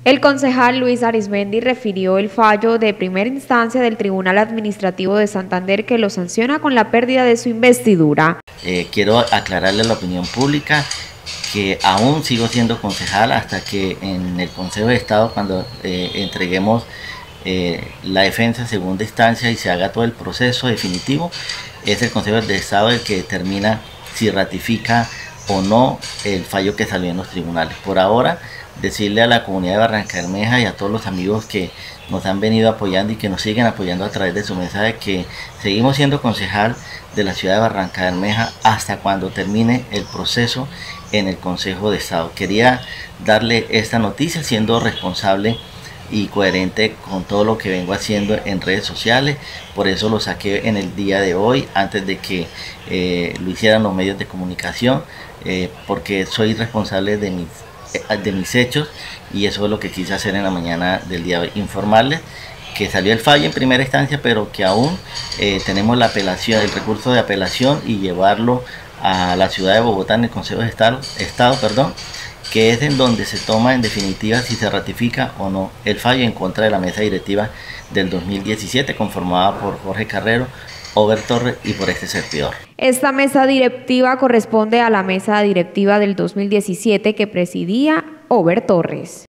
El concejal Luis Arizmendi refirió el fallo de primera instancia del Tribunal Administrativo de Santander que lo sanciona con la pérdida de su investidura. Quiero aclararle a la opinión pública que aún sigo siendo concejal hasta que en el Consejo de Estado, cuando entreguemos la defensa en segunda instancia y se haga todo el proceso definitivo, es el Consejo de Estado el que determina si ratifica o no el fallo que salió en los tribunales. Por ahora, decirle a la comunidad de Barrancabermeja y a todos los amigos que nos han venido apoyando y que nos siguen apoyando a través de su mensaje que seguimos siendo concejal de la ciudad de Barrancabermeja hasta cuando termine el proceso en el Consejo de Estado. Quería darle esta noticia siendo responsable y coherente con todo lo que vengo haciendo en redes sociales. Por eso lo saqué en el día de hoy, antes de que lo hicieran los medios de comunicación, porque soy responsable de mis hechos, y eso es lo que quise hacer en la mañana del día de hoy, informarles que salió el fallo en primera instancia, pero que aún tenemos la apelación, el recurso de apelación, y llevarlo a la ciudad de Bogotá en el Consejo de Estado, que es en donde se toma en definitiva si se ratifica o no el fallo en contra de la mesa directiva del 2017 conformada por Jorge Carrero, Over Torres y por este servidor. Esta mesa directiva corresponde a la mesa directiva del 2017 que presidía Over Torres.